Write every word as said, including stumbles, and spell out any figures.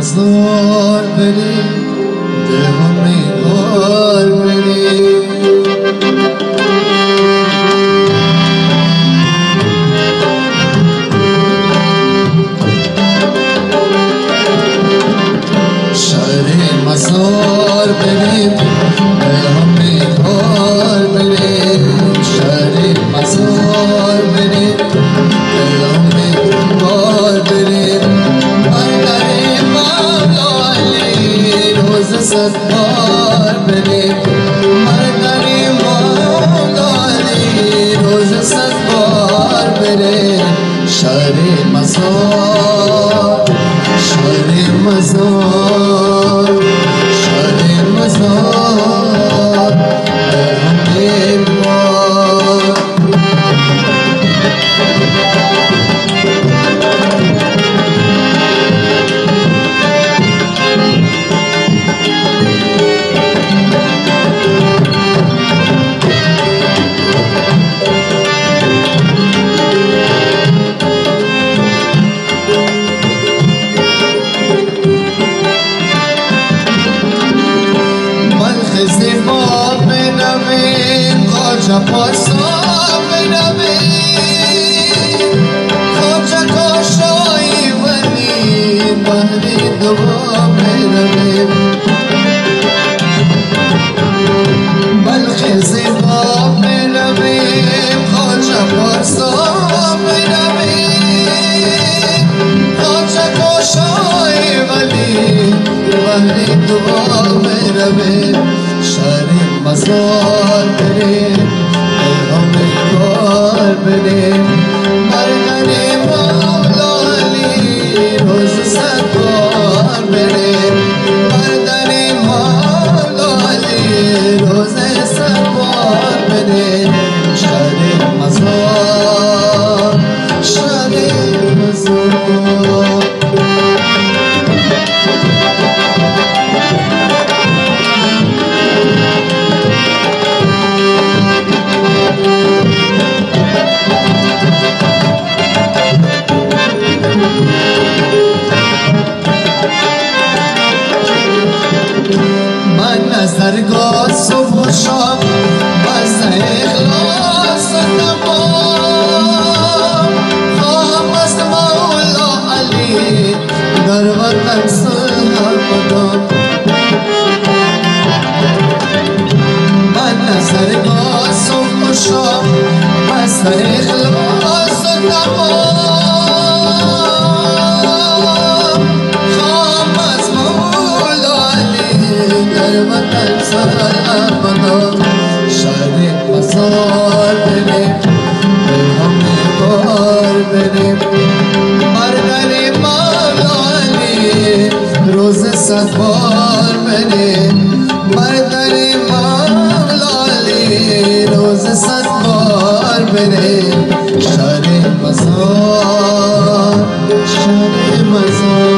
مزار بریم دل همه کار بریم شهر مزار بریم دل همه کار بریم شهر مزار بریم دل همه کار بریم صد بار بریم مردری مادری روز صد بار بریم شهر مزار شهر مزار شهر مزار همه بار زیبا بنویم خواجه پاسا بنویم خواجه کاشایی ولی بحری دعا بنویم بلخ زیبا بنویم خواجه پاسا بنویم خواجه کاشایی ولی بحری دعا بنویم شهر مزار بریم دل همه کار بریم مردن مولا علی روز صد بار بریم مردن مولا علی روز صد بار بریم شهر مزار شهر مزار درگاه صبح و شام بس اخلاص تمام خواهم از مولا علی در وطن سرمدان من از درگاه صبح و شام بس اخلاص تمام خواهم از مولا علی در وطن سرمدان شهر مزار بریم دل همه کار بریم مردن مولا علی روز صد بار بریم مردن مولا علی روز صد بار بریم شهر مزار شهر مزار